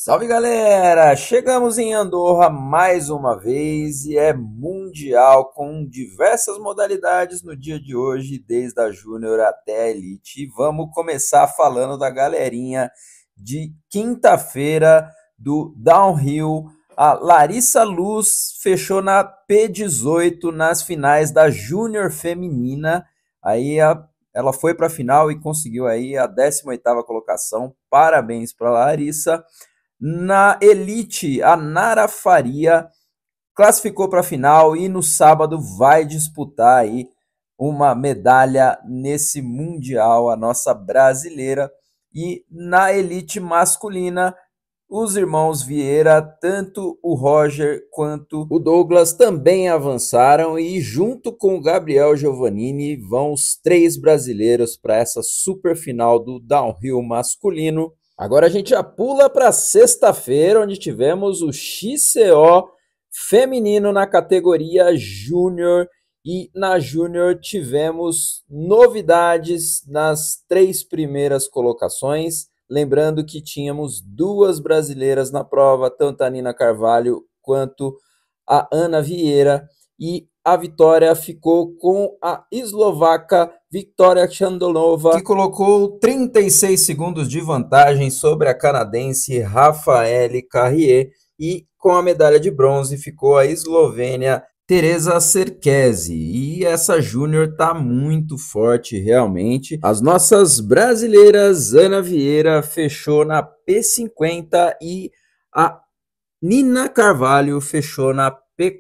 Salve galera! Chegamos em Andorra mais uma vez e é mundial com diversas modalidades no dia de hoje, desde a Júnior até a Elite. E vamos começar falando da galerinha de quinta-feira do Downhill. A Larissa Luz fechou na P18 nas finais da Júnior Feminina. Ela foi para a final e conseguiu aí a 18ª colocação. Parabéns para a Larissa. Na Elite, a Nara Faria classificou para a final e no sábado vai disputar aí uma medalha nesse Mundial, a nossa brasileira. E na Elite masculina, os irmãos Vieira, tanto o Roger quanto o Douglas, também avançaram e junto com o Gabriel Giovannini vão os 3 brasileiros para essa super final do Downhill masculino. Agora a gente já pula para sexta-feira, onde tivemos o XCO feminino na categoria Júnior. E na Júnior tivemos novidades nas 3 primeiras colocações. Lembrando que tínhamos 2 brasileiras na prova, tanto a Nina Carvalho quanto a Ana Vieira. E a vitória ficou com a eslovaca Victoria Chandonova, que colocou 36 segundos de vantagem sobre a canadense Rafaele Carrier. E com a medalha de bronze ficou a eslovênia Teresa Serkesi. E essa Júnior tá muito forte realmente. As nossas brasileiras, Ana Vieira fechou na P50 e a Nina Carvalho fechou na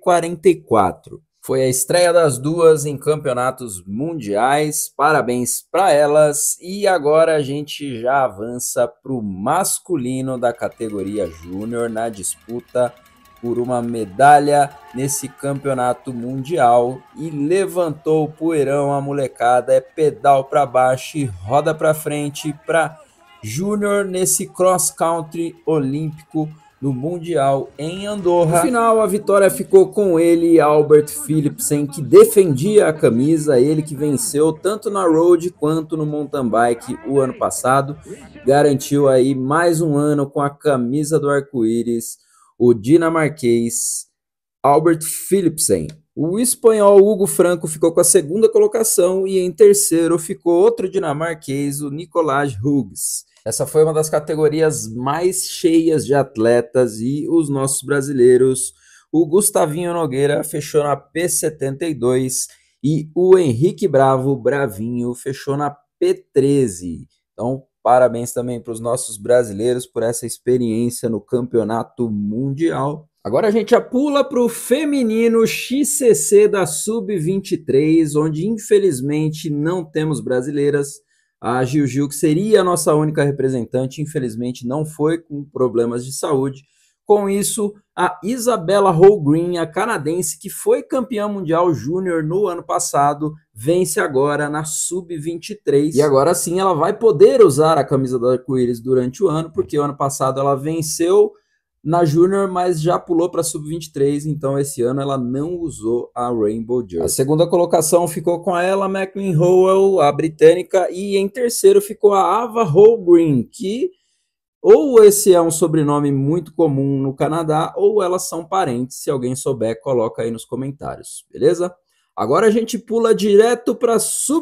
P44. Foi a estreia das duas em campeonatos mundiais, parabéns para elas. E agora a gente já avança para o masculino da categoria Júnior na disputa por uma medalha nesse campeonato mundial. E levantou o poeirão a molecada, é pedal para baixo e roda para frente para Júnior nesse cross country olímpico no Mundial em Andorra. No final, a vitória ficou com ele, Albert Philipsen, que defendia a camisa, ele que venceu tanto na road quanto no mountain bike o ano passado, garantiu aí mais um ano com a camisa do arco-íris, o dinamarquês Albert Philipsen. O espanhol Hugo Franco ficou com a 2ª colocação e em terceiro ficou outro dinamarquês, o Nicolás Hughes. Essa foi uma das categorias mais cheias de atletas e os nossos brasileiros, o Gustavinho Nogueira fechou na P72 e o Henrique Bravo, Bravinho, fechou na P13. Então, parabéns também para os nossos brasileiros por essa experiência no campeonato mundial. Agora a gente já pula para o feminino XCC da Sub-23, onde infelizmente não temos brasileiras. A Gil, que seria a nossa única representante, infelizmente não foi, com problemas de saúde. Com isso, a Isabella Holmgren, a canadense, que foi campeã mundial júnior no ano passado, vence agora na Sub-23. E agora sim ela vai poder usar a camisa do arco-íris durante o ano, porque o ano passado ela venceu na Júnior, mas já pulou para Sub-23, então esse ano ela não usou a Rainbow Jersey. A 2ª colocação ficou com a Ella McLean-Howell, a britânica, e em terceiro ficou a Ava Holmgren, que ou esse é um sobrenome muito comum no Canadá, ou elas são parentes. Se alguém souber, coloca aí nos comentários, beleza? Agora a gente pula direto para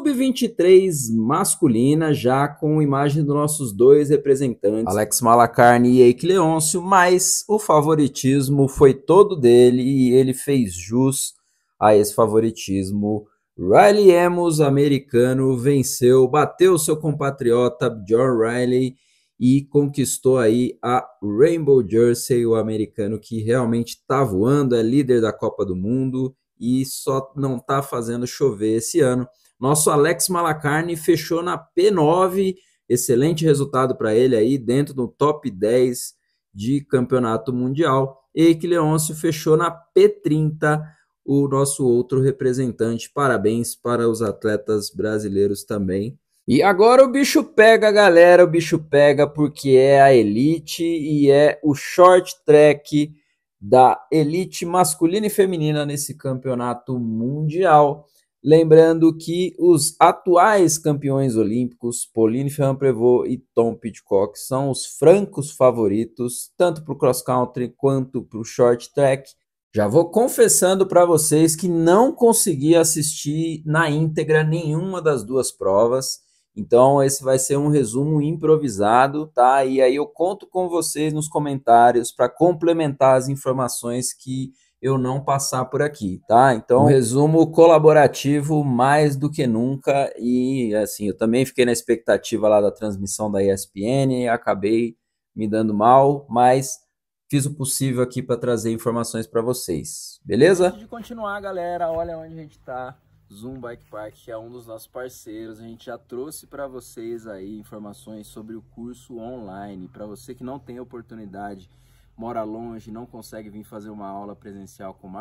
Sub-23 masculina, já com imagem dos nossos 2 representantes, Alex Malacarne e Eike Leôncio, mas o favoritismo foi todo dele e ele fez jus a esse favoritismo. Riley Amos, americano, venceu, bateu seu compatriota John Riley e conquistou aí a Rainbow Jersey, o americano que realmente está voando, é líder da Copa do Mundo e só não está fazendo chover esse ano. Nosso Alex Malacarne fechou na P9, excelente resultado para ele aí, dentro do top 10 de campeonato mundial. Eike Leôncio fechou na P30, o nosso outro representante. Parabéns para os atletas brasileiros também. E agora o bicho pega, galera, o bicho pega porque é a Elite e é o short track da elite masculina e feminina nesse campeonato mundial. Lembrando que os atuais campeões olímpicos, Pauline Ferrand-Prévot e Tom Pidcock, são os francos favoritos, tanto para o cross country quanto para o short track. Já vou confessando para vocês que não consegui assistir na íntegra nenhuma das duas provas, então esse vai ser um resumo improvisado, tá? E aí eu conto com vocês nos comentários para complementar as informações que eu não passar por aqui, tá? Então, um resumo colaborativo mais do que nunca. E assim, eu também fiquei na expectativa lá da transmissão da ESPN, acabei me dando mal, mas fiz o possível aqui para trazer informações para vocês, beleza? Antes de continuar, galera, olha onde a gente tá. Zoom Bike Park, que é um dos nossos parceiros. A gente já trouxe para vocês aí informações sobre o curso online. Para você que não tem oportunidade, mora longe, não consegue vir fazer uma aula presencial com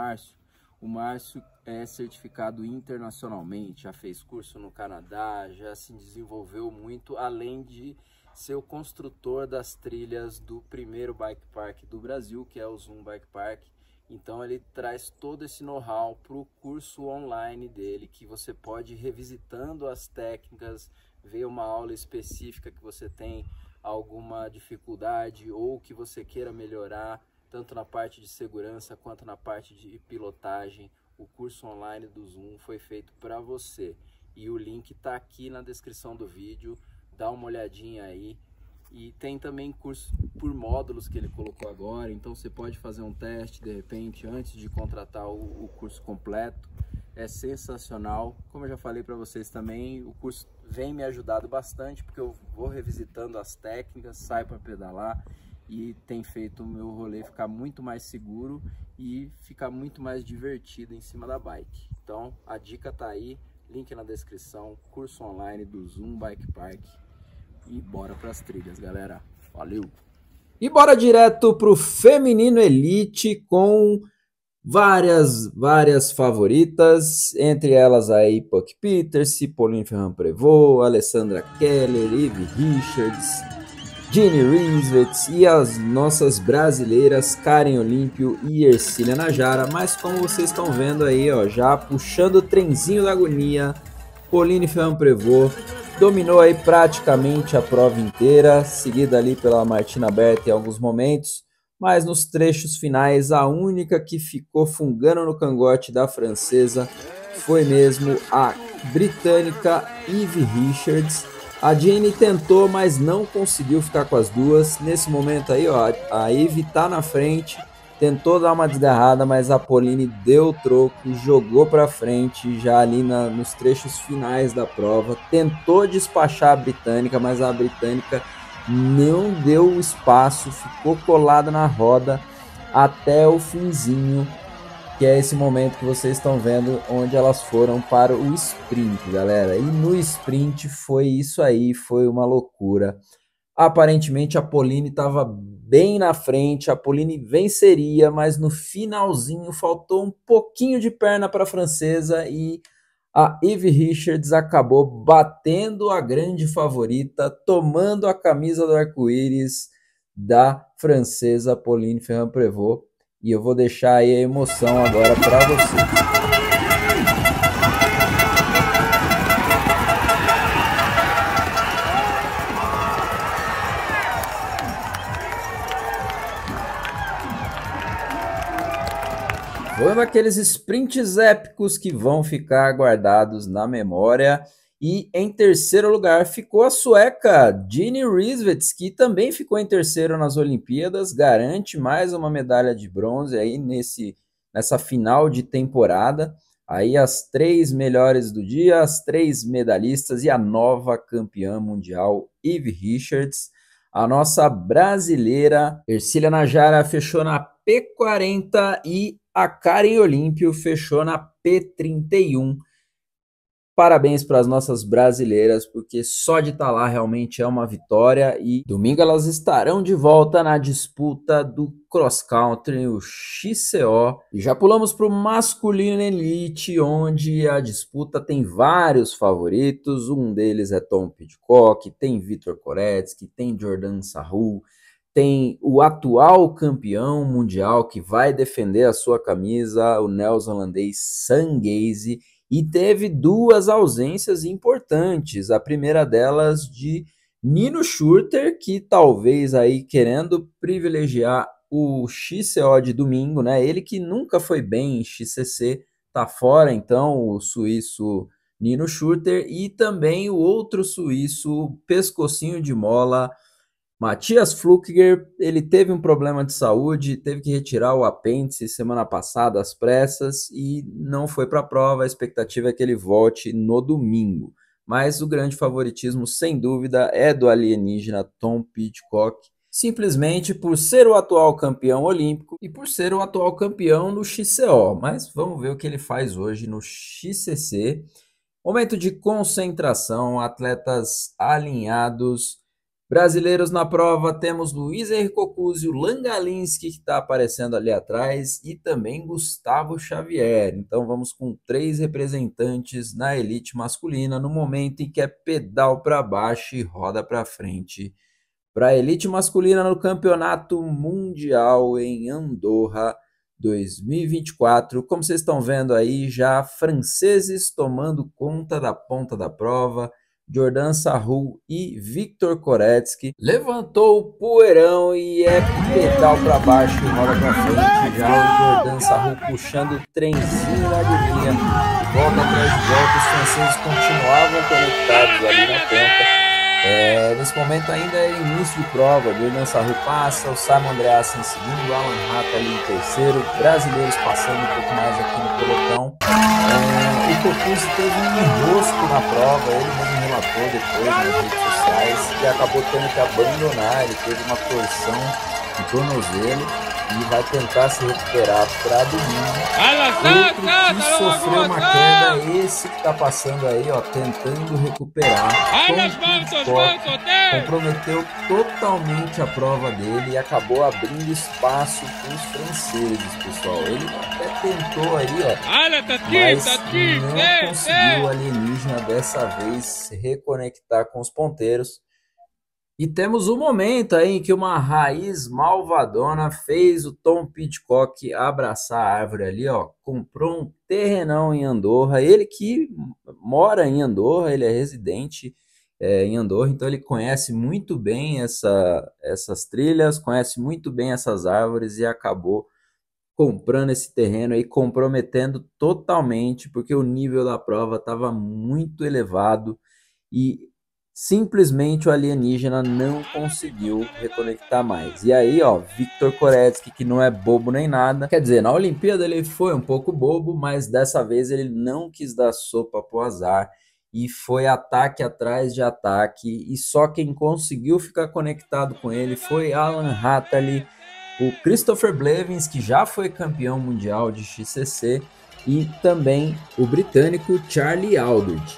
o Márcio é certificado internacionalmente, já fez curso no Canadá, já se desenvolveu muito, além de ser o construtor das trilhas do primeiro bike park do Brasil, que é o Zoom Bike Park. Então ele traz todo esse know-how para o curso online dele, que você pode ir revisitando as técnicas, ver uma aula específica que você tem alguma dificuldade ou que você queira melhorar, tanto na parte de segurança quanto na parte de pilotagem. O curso online do Zoom foi feito para você e o link está aqui na descrição do vídeo, dá uma olhadinha aí. E tem também curso por módulos que ele colocou agora, então você pode fazer um teste de repente antes de contratar o curso completo. É sensacional. Como eu já falei para vocês também, o curso vem me ajudado bastante, porque eu vou revisitando as técnicas, saio para pedalar e tem feito o meu rolê ficar muito mais seguro e ficar muito mais divertido em cima da bike. Então a dica tá aí, link na descrição, curso online do Zoom Bike Park. E bora para as trilhas, galera. Valeu! E bora direto pro feminino elite com várias favoritas, entre elas aí Puck Pieterse, Pauline Ferrand-Prévot, Alessandra Keller, Eve Richards, Ginny Rieswitz e as nossas brasileiras Karen Olímpio e Ercília Najara. Mas como vocês estão vendo aí, ó, já puxando o trenzinho da agonia, Pauline Ferrand-Prévot dominou aí praticamente a prova inteira, seguida ali pela Martina Berta em alguns momentos, mas nos trechos finais a única que ficou fungando no cangote da francesa foi mesmo a britânica Eve Richards. A Jenny tentou, mas não conseguiu ficar com as duas. Nesse momento aí, ó, a Eve tá na frente, tentou dar uma desgarrada, mas a Pauline deu o troco, jogou para frente já ali nos trechos finais da prova, tentou despachar a britânica, mas a britânica não deu espaço, ficou colada na roda até o finzinho, que é esse momento que vocês estão vendo, onde elas foram para o sprint, galera. E no sprint foi isso aí, foi uma loucura. Aparentemente a Pauline estava bem na frente, a Pauline venceria, mas no finalzinho faltou um pouquinho de perna para a francesa e a Eve Richards acabou batendo a grande favorita, tomando a camisa do arco-íris da francesa Pauline Ferrand-Prévot. E eu vou deixar aí a emoção agora para vocês. Foi um daqueles sprints épicos que vão ficar guardados na memória. E em terceiro lugar ficou a sueca Ginny Rieswitz, que também ficou em terceiro nas Olimpíadas, garante mais uma medalha de bronze aí nessa final de temporada. Aí as três melhores do dia, as três medalhistas e a nova campeã mundial Eve Richards. A nossa brasileira Ercília Najara fechou na P40 e a Karen Olímpio fechou na P31. Parabéns para as nossas brasileiras, porque só de estar lá realmente é uma vitória. E domingo elas estarão de volta na disputa do cross country, o XCO. E já pulamos para o masculino elite, onde a disputa tem vários favoritos. Um deles é Tom Pidcock, tem Vitor Koretsky, tem Jordan Sarrou, tem o atual campeão mundial que vai defender a sua camisa, o neozelandês Sam Gaze. e teve duas ausências importantes. A primeira delas de Nino Schurter, que talvez aí querendo privilegiar o XCO de domingo, né? Ele que nunca foi bem em XCC, tá fora então o suíço Nino Schurter e também o outro suíço pescocinho de mola Matthias Flückiger. Ele teve um problema de saúde, teve que retirar o apêndice semana passada às pressas e não foi para a prova. A expectativa é que ele volte no domingo. Mas o grande favoritismo, sem dúvida, é do alienígena Tom Pidcock, simplesmente por ser o atual campeão olímpico e por ser o atual campeão no XCO. Mas vamos ver o que ele faz hoje no XCC. Momento de concentração, atletas alinhados. Brasileiros na prova, temos Luiz Henrique Cocuzzi, Langalinski, que está aparecendo ali atrás, e também Gustavo Xavier. Então vamos com 3 representantes na elite masculina, no momento em que é pedal para baixo e roda para frente. Para a elite masculina no Campeonato Mundial em Andorra 2024. Como vocês estão vendo aí, já franceses tomando conta da ponta da prova. Jordan Sarrou e Victor Koretsky. Levantou o poeirão e é pedal para baixo e roda para frente. Já o Jordan Sarrou puxando o trenzinho na agonia. Volta atrás de volta, os franceses continuavam conectados ali na ponta. Nesse momento ainda é início de prova. Jordan Sarrou passa, o Simon Andreassen em segundo, Alan Rata ali em terceiro, brasileiros passando um pouco mais aqui no pelotão. O Cocuzzi teve um enrosco na prova, ele mesmo relatou depois nas redes sociais, que acabou tendo que abandonar. Ele teve uma torção no tornozelo e vai tentar se recuperar para domingo. Outro que sofreu uma queda, esse que está passando aí, ó, tentando recuperar. Comprometeu totalmente a prova dele e acabou abrindo espaço para os franceses, pessoal. Ele até tentou aí, ó, mas não conseguiu o alienígena dessa vez se reconectar com os ponteiros. E temos um momento aí em que uma raiz malvadona fez o Tom Pidcock abraçar a árvore ali, ó. Comprou um terrenão em Andorra. Ele que mora em Andorra, ele é residente em Andorra, então ele conhece muito bem essas trilhas, conhece muito bem essas árvores e acabou comprando esse terreno aí, comprometendo totalmente, porque o nível da prova estava muito elevado e simplesmente o alienígena não conseguiu reconectar mais. E aí, ó, Victor Koretsky, que não é bobo nem nada. Quer dizer, na Olimpíada ele foi um pouco bobo, mas dessa vez ele não quis dar sopa pro azar. E foi ataque atrás de ataque. E só quem conseguiu ficar conectado com ele foi Alan Hatterley, o Christopher Blevins, que já foi campeão mundial de XCC, e também o britânico Charlie Aldridge.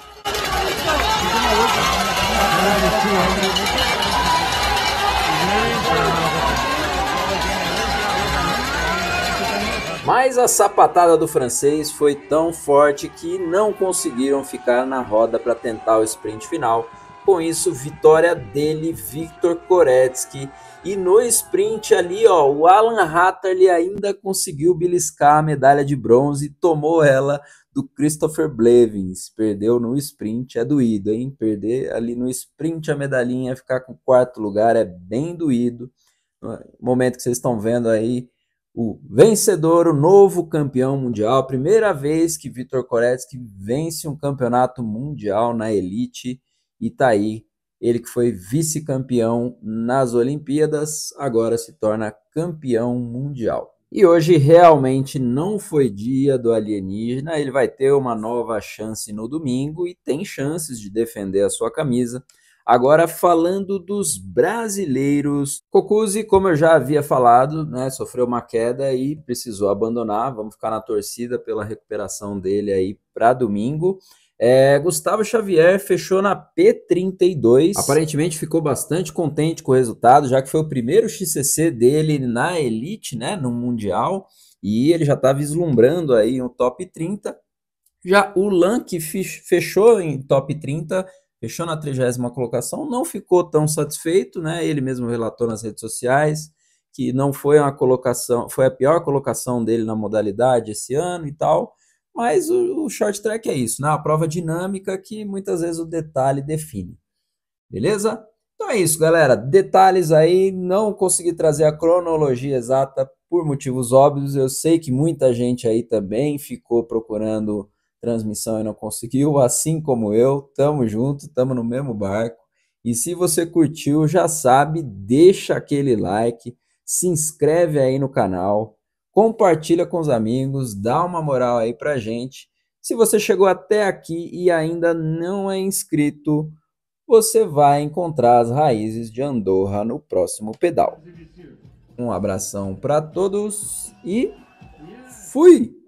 Mas a sapatada do francês foi tão forte que não conseguiram ficar na roda para tentar o sprint final. Com isso, vitória dele, Victor Koretsky. E no sprint ali, ó, o Alan Hatterley ainda conseguiu beliscar a medalha de bronze e tomou ela do Christopher Blevins. Perdeu no sprint, é doído, hein? Perder ali no sprint a medalhinha, ficar com o 4º lugar é bem doído. No momento que vocês estão vendo aí, o vencedor, o novo campeão mundial, primeira vez que Victor Koretsky vence um campeonato mundial na elite, e tá aí, ele que foi vice-campeão nas Olimpíadas, agora se torna campeão mundial. E hoje realmente não foi dia do alienígena, ele vai ter uma nova chance no domingo e tem chances de defender a sua camisa. Agora falando dos brasileiros, Cocuzzi, como eu já havia falado, né, sofreu uma queda e precisou abandonar. Vamos ficar na torcida pela recuperação dele aí para domingo. Gustavo Xavier fechou na P32, aparentemente ficou bastante contente com o resultado, já que foi o primeiro XCC dele na elite, né, no Mundial, e ele já está vislumbrando aí um top 30. Já o Lan, que fechou em top 30, fechou na 30ª colocação, não ficou tão satisfeito, né? Ele mesmo relatou nas redes sociais que não foi uma colocação, foi a pior colocação dele na modalidade esse ano e tal, Mas o short track é isso, né? Uma prova dinâmica que muitas vezes o detalhe define. Beleza? Então é isso, galera. Detalhes aí, não consegui trazer a cronologia exata por motivos óbvios. Eu sei que muita gente aí também ficou procurando transmissão e não conseguiu, assim como eu. Tamo junto, tamo no mesmo barco. E se você curtiu, já sabe, deixa aquele like, se inscreve aí no canal, compartilha com os amigos, dá uma moral aí pra gente. Se você chegou até aqui e ainda não é inscrito, você vai encontrar as raízes de Andorra no próximo pedal. Um abração para todos e fui!